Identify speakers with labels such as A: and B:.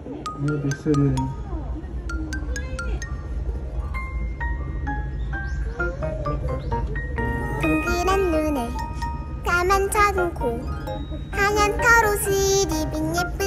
A: 뱃살이
B: 동그란 눈에 까만 작은 코 하얀 털 옷을 입은 예쁜